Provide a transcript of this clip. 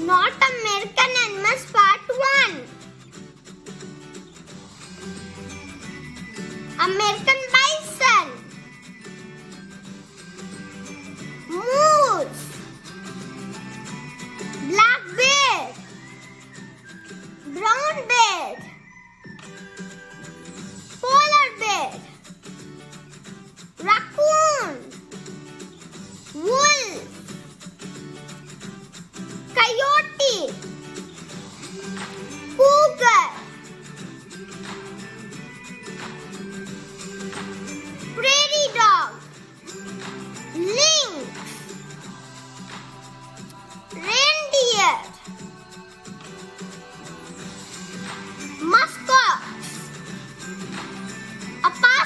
North American Animals Part 1. American bison, moose, black bear, brown bear, polar bear, raccoon, wolf, coyote, cougar, prairie dog, lynx, reindeer, musk ox, opossum,